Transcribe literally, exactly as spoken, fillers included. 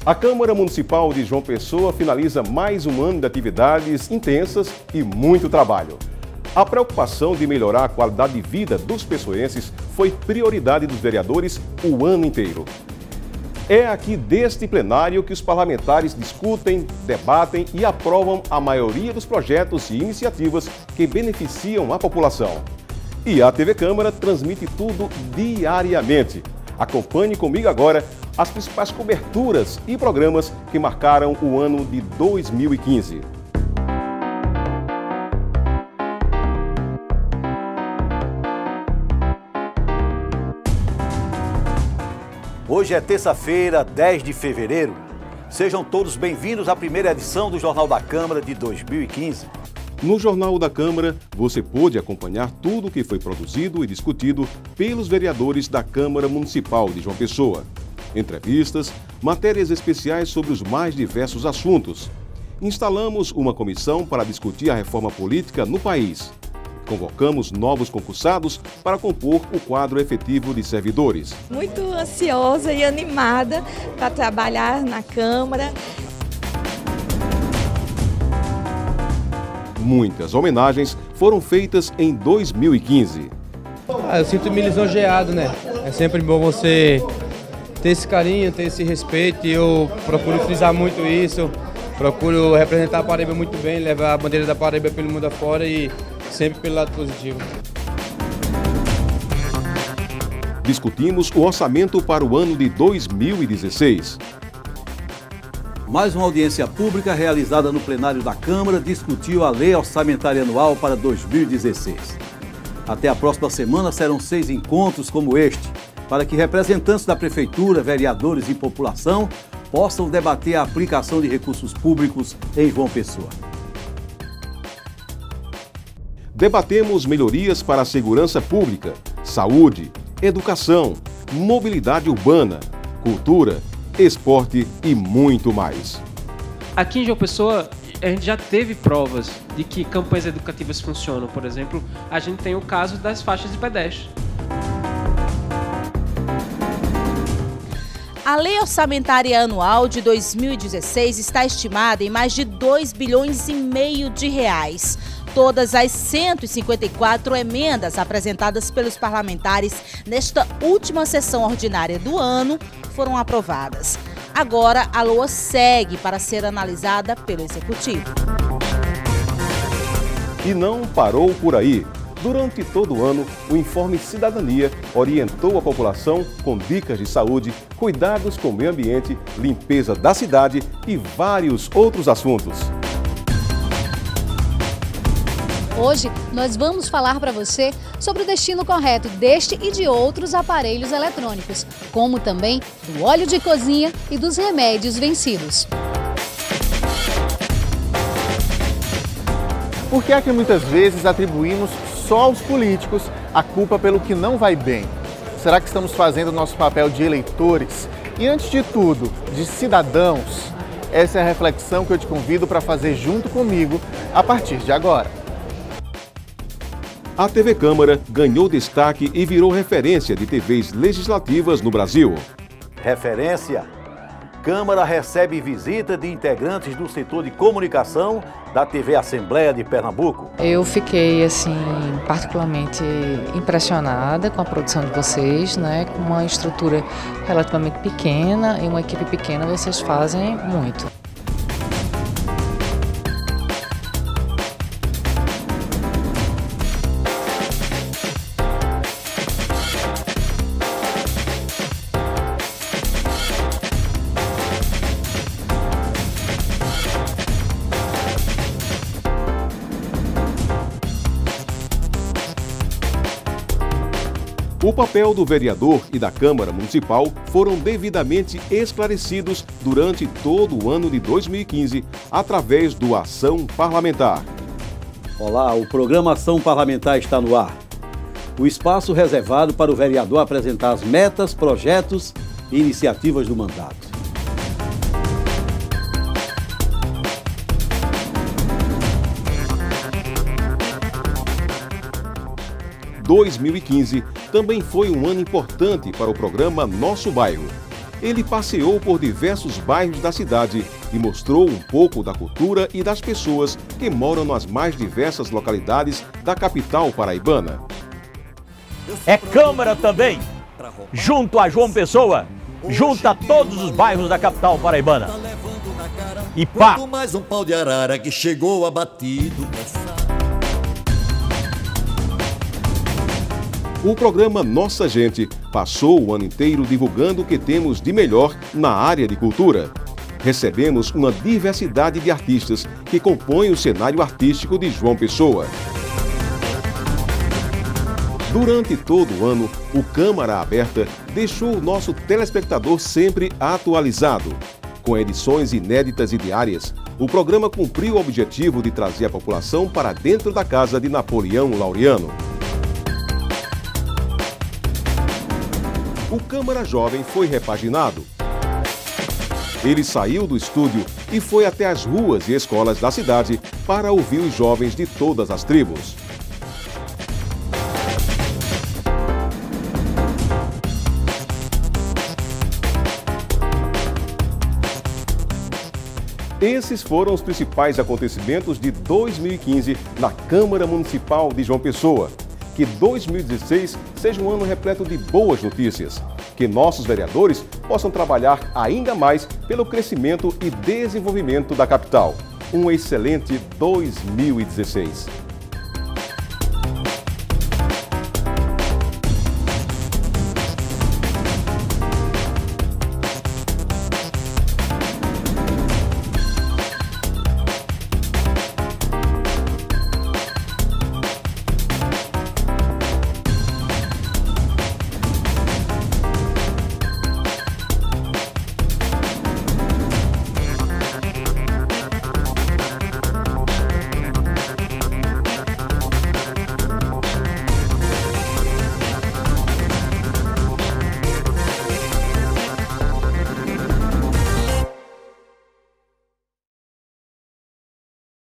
A Câmara Municipal de João Pessoa finaliza mais um ano de atividades intensas e muito trabalho. A preocupação de melhorar a qualidade de vida dos pessoenses foi prioridade dos vereadores o ano inteiro. É aqui deste plenário que os parlamentares discutem, debatem e aprovam a maioria dos projetos e iniciativas que beneficiam a população. E a T V Câmara transmite tudo diariamente. Acompanhe comigo agora as principais coberturas e programas que marcaram o ano de dois mil e quinze. Hoje é terça-feira, dez de fevereiro. Sejam todos bem-vindos à primeira edição do Jornal da Câmara de dois mil e quinze. No Jornal da Câmara, você pôde acompanhar tudo o que foi produzido e discutido pelos vereadores da Câmara Municipal de João Pessoa. Entrevistas, matérias especiais sobre os mais diversos assuntos. Instalamos uma comissão para discutir a reforma política no país. Convocamos novos concursados para compor o quadro efetivo de servidores. Muito ansiosa e animada para trabalhar na Câmara. Muitas homenagens foram feitas em dois mil e quinze. Ah, eu sinto-me lisonjeado, né? É sempre bom você ter esse carinho, ter esse respeito, e eu procuro frisar muito isso. Procuro representar a Paraíba muito bem, levar a bandeira da Paraíba pelo mundo afora e sempre pelo lado positivo. Discutimos o orçamento para o ano de dois mil e dezesseis. Mais uma audiência pública realizada no plenário da Câmara discutiu a Lei Orçamentária Anual para dois mil e dezesseis. Até a próxima semana serão seis encontros como este, para que representantes da Prefeitura, vereadores e população possam debater a aplicação de recursos públicos em João Pessoa. Debatemos melhorias para a segurança pública, saúde, educação, mobilidade urbana, cultura, esporte e muito mais. Aqui em João Pessoa, a gente já teve provas de que campanhas educativas funcionam. Por exemplo, a gente tem o caso das faixas de pedestre. A Lei Orçamentária Anual de dois mil e dezesseis está estimada em mais de dois bilhões e meio de reais. Todas as cento e cinquenta e quatro emendas apresentadas pelos parlamentares nesta última sessão ordinária do ano foram aprovadas. Agora, a L O A segue para ser analisada pelo Executivo. E não parou por aí. Durante todo o ano, o Informe Cidadania orientou a população com dicas de saúde, cuidados com o meio ambiente, limpeza da cidade e vários outros assuntos. Hoje, nós vamos falar para você sobre o destino correto deste e de outros aparelhos eletrônicos, como também do óleo de cozinha e dos remédios vencidos. Por que é que muitas vezes atribuímos só aos políticos a culpa pelo que não vai bem? Será que estamos fazendo o nosso papel de eleitores? E antes de tudo, de cidadãos? Essa é a reflexão que eu te convido para fazer junto comigo a partir de agora. A T V Câmara ganhou destaque e virou referência de T Vs legislativas no Brasil. Referência? Câmara recebe visita de integrantes do setor de comunicação da T V Assembleia de Pernambuco. Eu fiquei, assim, particularmente impressionada com a produção de vocês, né? Com uma estrutura relativamente pequena e uma equipe pequena, vocês fazem muito. O papel do vereador e da Câmara Municipal foram devidamente esclarecidos durante todo o ano de dois mil e quinze, através do Ação Parlamentar. Olá, o programa Ação Parlamentar está no ar. O espaço reservado para o vereador apresentar as metas, projetos e iniciativas do mandato. dois mil e quinze também foi um ano importante para o programa Nosso Bairro. ele passeou por diversos bairros da cidade e mostrou um pouco da cultura e das pessoas que moram nas mais diversas localidades da capital paraibana. É Câmara também, junto a João Pessoa, junta todos os bairros da capital paraibana. E pá! Mais um pau de arara que chegou abatido. O programa Nossa Gente passou o ano inteiro divulgando o que temos de melhor na área de cultura. Recebemos uma diversidade de artistas que compõem o cenário artístico de João Pessoa. Durante todo o ano, o Câmara Aberta deixou o nosso telespectador sempre atualizado. Com edições inéditas e diárias, o programa cumpriu o objetivo de trazer a população para dentro da casa de Napoleão Laureano. O Câmara Jovem foi repaginado. Ele saiu do estúdio e foi até as ruas e escolas da cidade para ouvir os jovens de todas as tribos. Esses foram os principais acontecimentos de dois mil e quinze na Câmara Municipal de João Pessoa. Que dois mil e dezesseis seja um ano repleto de boas notícias. Que nossos vereadores possam trabalhar ainda mais pelo crescimento e desenvolvimento da capital. Um excelente dois mil e dezesseis.